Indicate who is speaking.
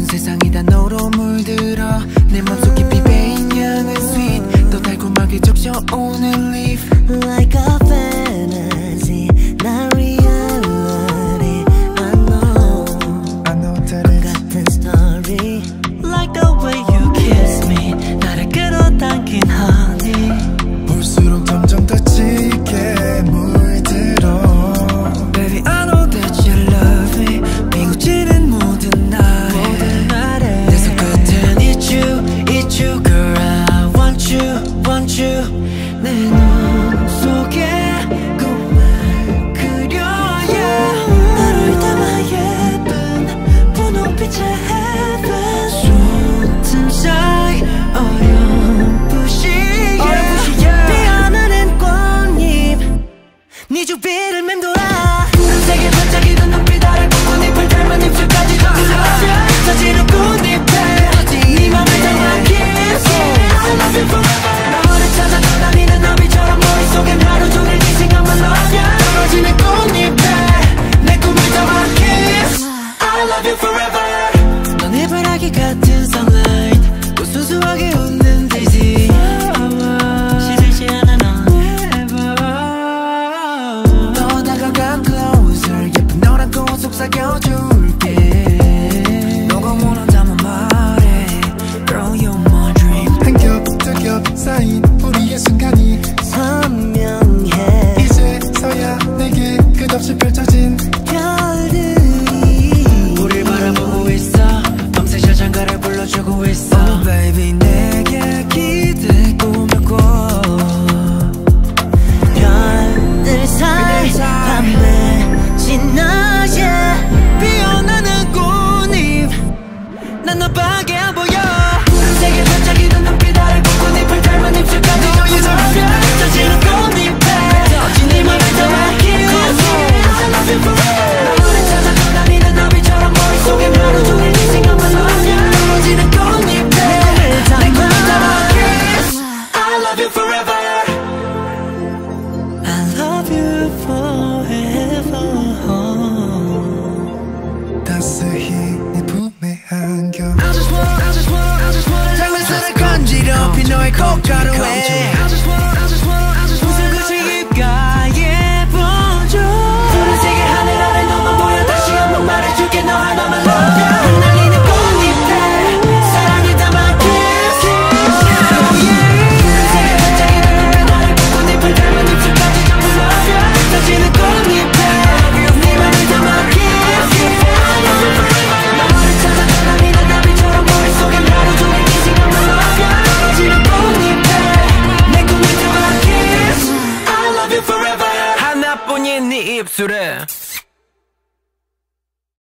Speaker 1: 세상이 다 너로 물들어 내 맘속 깊이 배인 향은 sweet 또 달콤하게 적셔오는 leaf
Speaker 2: Like a fantasy not reality I know that it's 같은 story Like the way you kiss me 나를 끌어당긴 honey
Speaker 3: 볼수록 점점 더 짙게 물들어
Speaker 1: Baby I know that you love me 미고치는 모든 날에 내 손끝엔 It's you girl I want you 내 눈 속에 꿈을 그려 yeah.
Speaker 2: 나를 담아 예쁜 분홍빛의 heaven
Speaker 1: 손틈 사이 어렴풋이
Speaker 2: 피어나는 꽃잎 네 주위를 맴돌아
Speaker 1: 세게 반짝이는 눈빛 아래 꽃잎을 닮은 입술까지 젖으라 터지는 꽃잎에 네 맘을 담아 kiss I love you forever 너를 찾아 떠다니는 나비처럼 머릿속엔 하루 종일 네 생각만 나냐 떨어지는 꽃잎에 내 꿈을 담아 kiss I love you forever 넌 해바라기 같은 sunlight 또 순수하게 웃는 daisy
Speaker 2: 시들지 않아 넌
Speaker 1: 더 다가간 closer 예쁜 너랑 꼭 속삭여줄게 너가 원한다면 말해 Girl you're my dream
Speaker 3: 한 겹 두 겹 쌓인 우리의 순간이
Speaker 2: 선명해
Speaker 3: 이제서야 내게 끝없이 펼쳐진
Speaker 2: 별들이
Speaker 1: 우릴 바라보고 있어 밤새 샤장가를 불러주고 있어 Oh baby 내게 기대 꾸몄고
Speaker 2: 별들 사이 밤에 지나 yeah.
Speaker 1: 피어나는 꽃잎 난 너밖에 안 보여 세게 반짝이는 눈빛 아래 꽃잎을 닮은 입술까지 젖으라 터지는 꽃잎에 네 맘을 담아 kiss I love you forever 너를 찾아 떠다니는 나비처럼 머릿속엔 하루 종일 네 생각만 나냐 떨어지는 꽃잎에 내 꿈을 담아 kiss I love you forever
Speaker 2: I love you forever
Speaker 3: 따스히 네 품에 안겨
Speaker 1: I just wanna 장난스레 간지럽힌 너의 콧가루에 무슨 끝이 입가에 번져 푸른색의 하늘 아래 너만 보여 다시 한번 말해줄게 너 하나만 love you 날리는 꽃잎에 사랑을 담아 kiss 푸른색의 반짝이는 눈빛 아래 꽃잎을 닮은 입술까지 전부 love you 터지는 꽃잎에 네 맘을 담아 kiss I love you forever 너를 찾아 떠다니는 나비처럼 머릿속엔 하루 종일 네 생각만 love you 떨어지는 꽃잎에 내 꿈을 담아 kiss I love you forever 하나뿐인 네 입술에